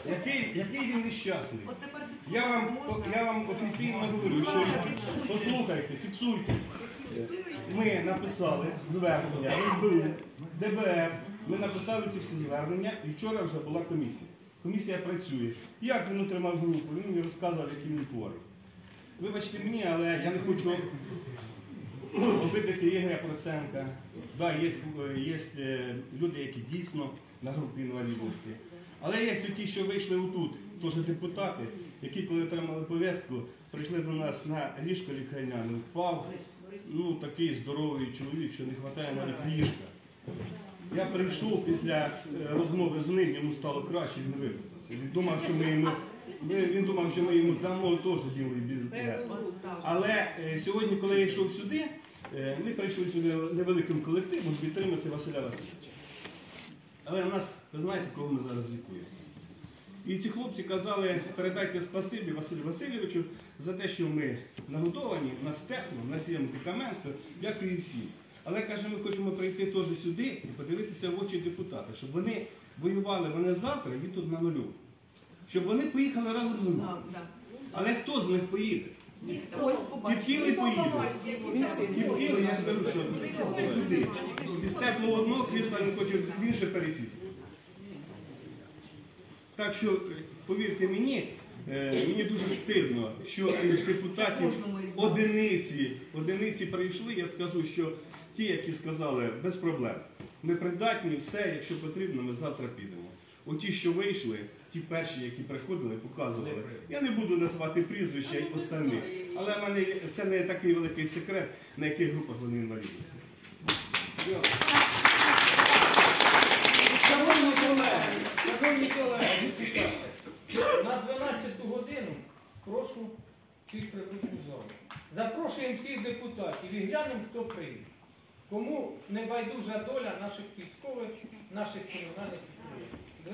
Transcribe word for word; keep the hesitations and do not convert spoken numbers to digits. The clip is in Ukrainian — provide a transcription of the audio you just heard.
Який, який він нещасний. Я вам, я вам офіційно говорю, що послухайте, фіксуйте. Ми написали звернення ес бе у, де бе ер, ми написали ці всі звернення і вчора вже була комісія. Комісія працює. Як він отримав групу, він мені розказував, який він хворий. Вибачте мені, але я не хочу обидити Ігоря Проценка. Да, є, є люди, які дійсно на групі інвалідності. Але є ті, що вийшли отут, теж депутати, які, коли отримали повістку, прийшли до нас на ліжко лікарняне, впав, ну, такий здоровий чоловік, що не вистачає навіть ліжка. Я прийшов після розмови з ним, йому стало краще, він виписався. Він думав, що ми йому, він думав, що ми йому дамо теж білий білет. Але е, сьогодні, коли я йшов сюди, е, ми прийшли сюди невеликим колективом підтримати Василя Васильовича. Але в нас, ви знаєте, кого ми зараз лікуємо. І ці хлопці казали, передайте спасибі Василю Васильовичу за те, що ми нагодовані, в нас тепло, в нас є медикаменти, як і всі. Але, каже, ми хочемо прийти теж сюди і подивитися в очі депутата, щоб вони воювали, вони завтра і тут на нулю. Щоб вони поїхали разом з нами. Але хто з них поїде? Півкіли поїде. Півкіли, я скажу, що сюди. Із теплого одного крісла він хоче в інше пересісти. Так що, повірте мені, мені дуже стидно, що із депутатів одиниці, одиниці прийшли, я скажу, що ті, які сказали, без проблем. Ми придатні, все, якщо потрібно, ми завтра підемо. Оті, що вийшли, ті перші, які приходили, показували. Я не буду назвати прізвища і останні, але в мене це не такий великий секрет, на яких групах вони інвалідності. Шановні колеги, шановні колеги, на дванадцяту годину прошу всіх прибути в залу. Запрошуємо всіх депутатів і глянемо, хто прийде. Кому не байдужа доля наших військових, наших комунальних підприємств.